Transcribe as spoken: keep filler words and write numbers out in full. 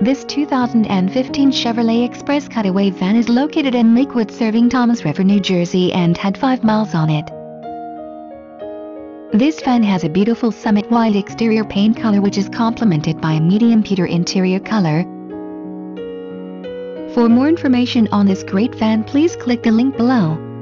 This two thousand fifteen Chevrolet Express Cutaway van is located in Lakewood serving Toms River, New Jersey and had five miles on it. This van has a beautiful Summit White exterior paint color which is complemented by a medium pewter interior color. For more information on this great van, please click the link below.